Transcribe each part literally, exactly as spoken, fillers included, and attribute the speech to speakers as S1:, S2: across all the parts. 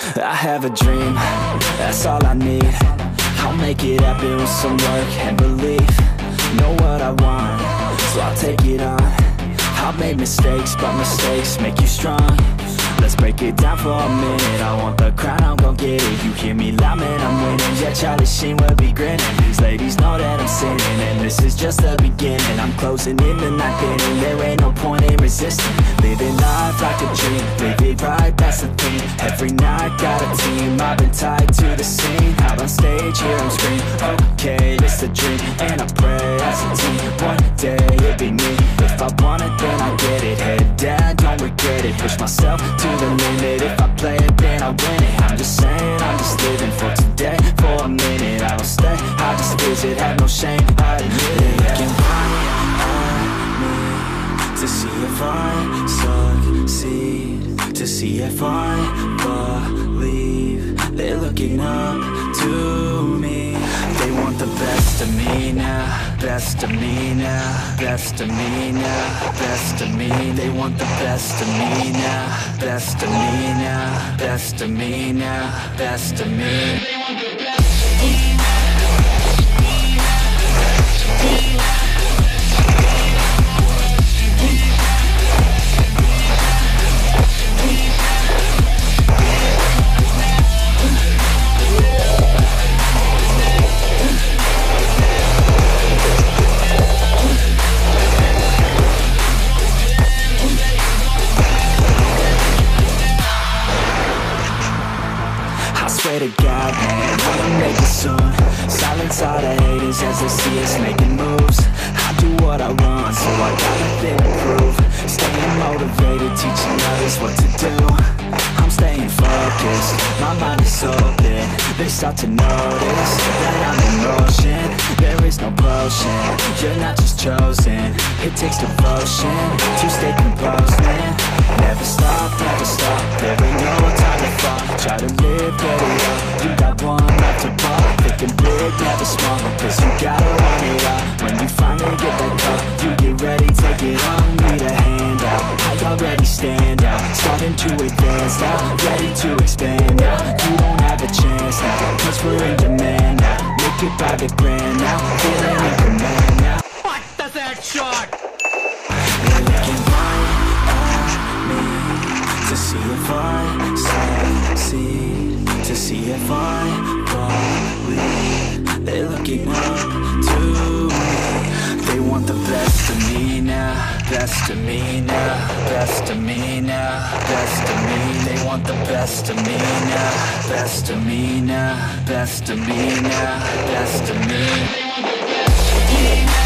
S1: I have a dream, that's all I need. I'll make it happen with some work and belief. Know what I want, so I'll take it on. I've made mistakes, but mistakes make you strong. Let's break it down for a minute. I want the crown, I'm gon' get it. You hear me loud, man, I'm winning. Yeah, Charlie Sheen will be grinning. These ladies know that I'm sinning, and this is just the beginning. I'm closing in the night inning. There ain't no point in resisting. Living life like a dream, live it right, that's the thing. Every night got a team, I've been tied to the scene. Out on stage, hear them scream, okay, it's a dream. And I pray as a team, one day it'll be me. If I want it, then I get it. Head down, don't regret it. Push myself to the limit. If I play it, then I win it. I'm just saying, I'm just living for today. For a minute, I don't stay, I just visit. Have no shame, I admit it. Looking right at me to see if I succeed, to see if I believe. They're looking up to me. They want the best of me now, best of me now, best of me now, best of me. They want the best of me now, best of me now, best of me now, best of me. They want the best of me now. To God, man, I'ma make it soon. Silence all the haters as they see us making moves. I do what I want, so I got nothing to prove. Staying motivated, teaching others what to do. I'm staying focused, my mind is open. They start to notice that I'm in motion. There is no potion, you're not just chosen. It takes devotion to stay composed, man. Never stop, never stop, there ain't no time to fall. Try to live, get it up, you got one life to pop. Thinking big, never small, cause you gotta want it all. When you finally get that call, you get ready, take it on. Need a hand out, I already stand out. Starting to advance now, ready to expand now. You don't have a chance now, cause we're in demand now. Make it by the grand now, feeling in command now. What does that shot? They're looking right at me to see if I succeed, to see if I believe. They're looking up to me. They want the best of me now, best of me now, best of me now, best of me. They want the best of me now, best of me now, best of me now, best of me. They want the best of me now.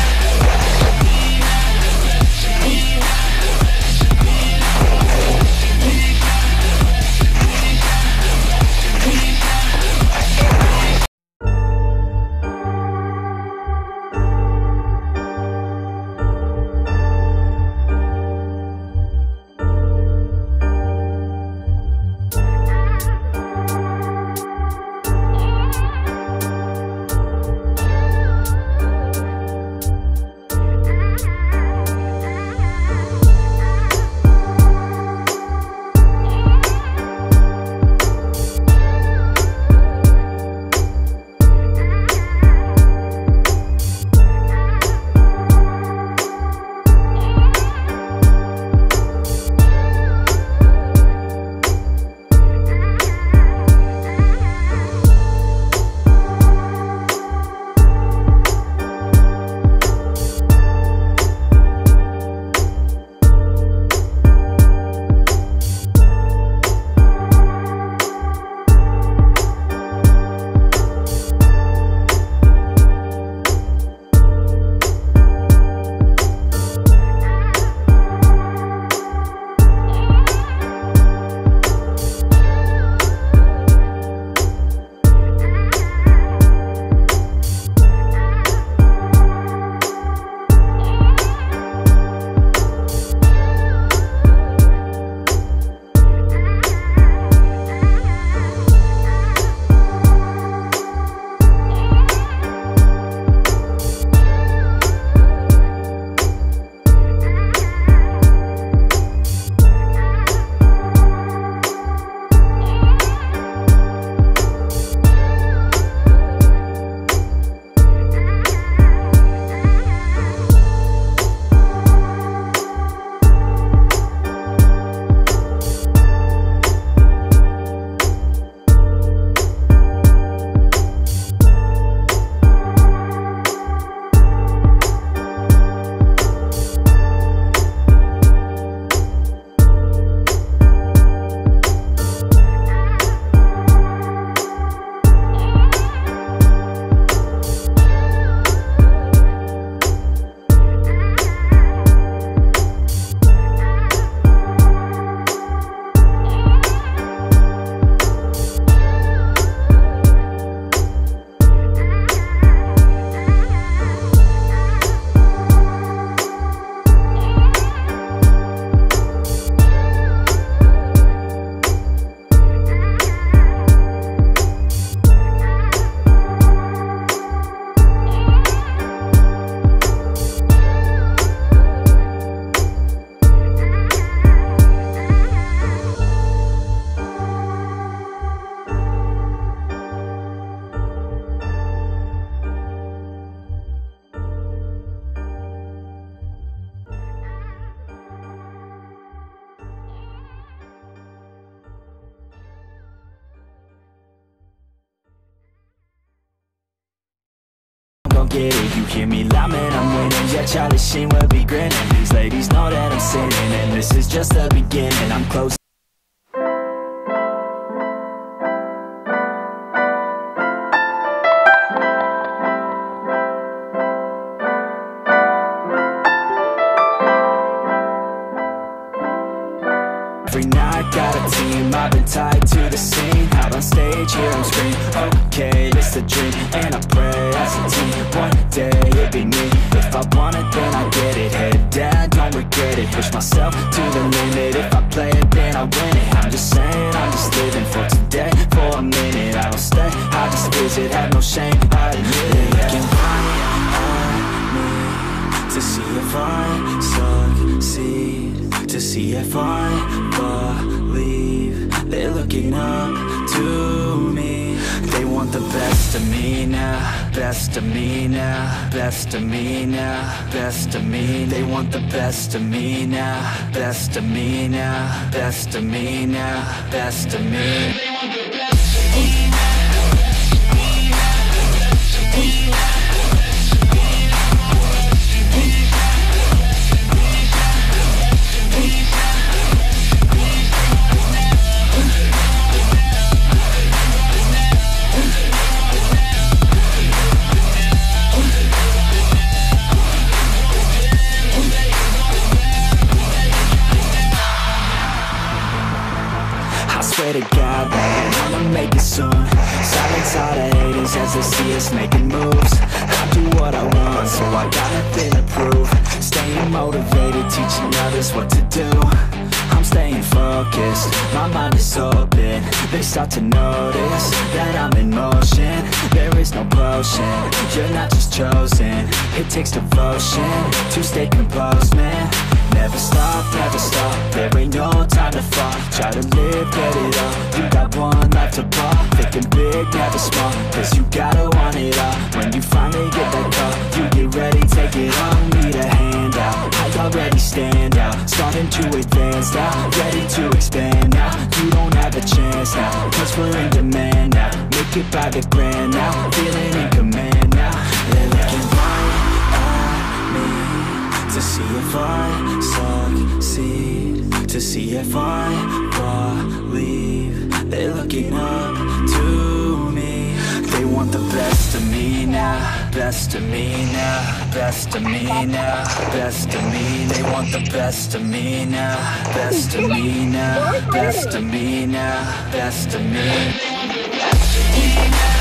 S1: get it. You hear me loud, man, I'm winning. Yeah, Charlie Sheen will be grinning. These ladies know that I'm sinning, and this is just the beginning. I'm close. Every night, got a team, I've been tied to the scene. Out on stage, hear them scream, okay, this a dream. And I pray as a team, one day it'll be me. If I want it, then I get it. Head down, don't regret it. Push myself to the limit. If I play it, then I win it. I'm just saying, I'm just living for today. For a minute, I don't stay, I just visit. Have no shame, I admit it. Looking at me to see if I succeed, to see if I believe. They're looking up to me. They want the best of me now, best of me now, best of me now, best of me. They want the best of me now, best of me now, best of me now, best of me. They want the best of me now. To God, man, I'ma make it soon. Silence all the haters as they see us making moves. I do what I want, so I got nothing to prove. Staying motivated, teaching others what to do. I'm staying focused, my mind is open. They start to notice that I'm in motion. There is no potion, you're not just chosen. It takes devotion to stay composed, man. Never stop, never stop, there ain't no time to fall. Try to live, get it all, you got one life to ball. Thinking big, never small, cause you gotta want it all. When you finally get that call, you get ready, take it on. Need a hand out, I already stand out. Starting to advance now, ready to expand now. You don't have a chance now, cause we're in demand now. Make it by the grand now, feeling in command now. They're looking right at me to see if I succeed, to see if I believe. They're looking up to me. They want the best of me now, best of me now, best of me now, best of me. They want the best of me now, best of me now, best of me now, best of me. They want the best of me now.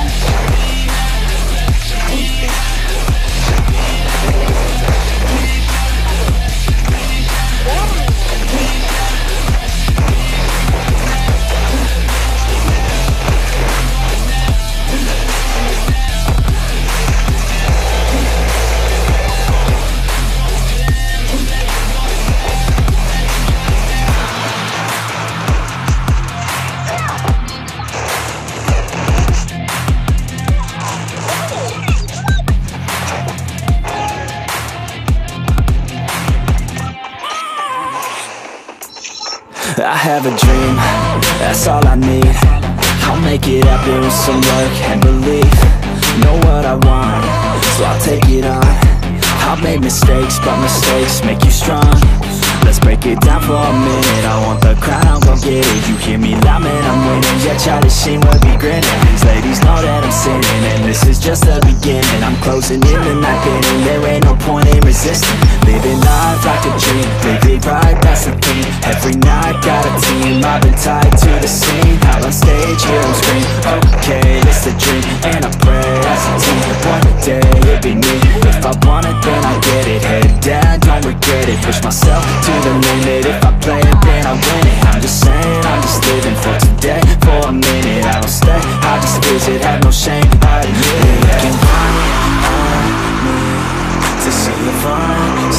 S1: I have a dream, that's all I need. I'll make it happen with some work and belief. Know what I want, so I'll take it on. I've made mistakes, but mistakes make you strong. Let's break it down for a minute. I want the crown, I'm gon' get it. You hear me loud, man, I'm winning. Yeah, Charlie Sheen will be grinning. These ladies know that I'm sinning, and this is just the beginning. I'm closing in the night inning. There ain't no point in resisting. Living life like a dream, live it right, that's the thing. Every night, got a team, I've been tied to the scene. Out on stage, hear them scream, okay, it's a dream. And I pray as a team, one day it'll be me. If I want it, then I get it. Head down, don't regret it. Push myself to the limit. If I play it, then I win it. I'm just saying, I'm just living for today. For a minute, I don't stay, I just visit. Have no shame, I admit it. Looking right at me to see if I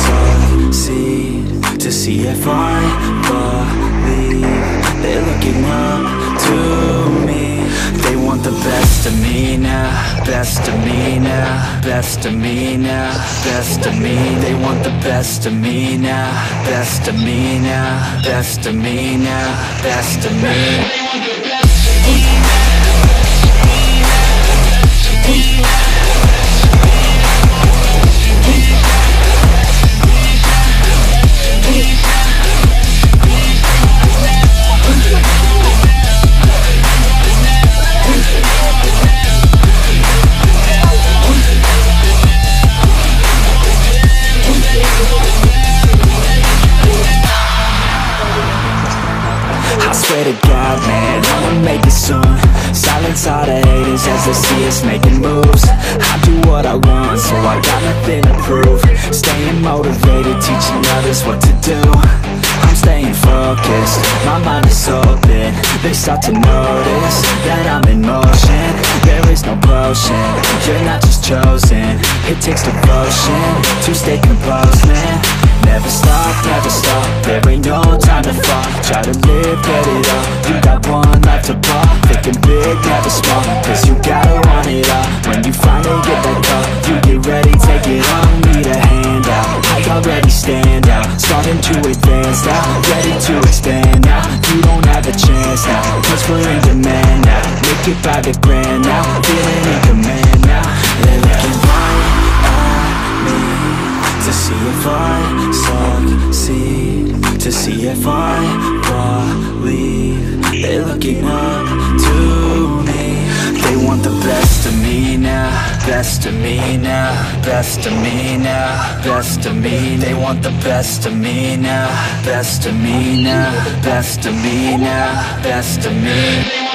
S1: succeed, to see if I believe. They're looking up to me. They want the best of me now, best of me now, best of me now, best of me. They want the best of me now, best of me now, best of me now, best of me. They want the best of me now, best of me now, best of me now. I swear to God, man, I'ma make it soon. Silence all the haters as they see us making moves. I do what I want, so I got nothing to prove. Staying motivated, teaching others what to do. I'm staying focused, my mind is open. They start to notice that I'm in motion. There is no potion, you're not just chosen. It takes devotion to stay composed, man. Never stop, never stop, there ain't no time to fall. Try to live, get it up, you got one life to ball. Thinking big, never small, cause you gotta want it all. When you finally get that call, you get ready, take it on. Need a hand out, I already stand out. Starting to advance now, ready to expand now. You don't have a chance now, cause we're in demand now. Make it by the grand now, feeling in command now. They're looking right at me to see if I succeed, to see if I believe. They're looking up to me. They want the best of me now, best of me now, best of me now, best of me. They want the best of me now, best of me now, best of me now, best of me.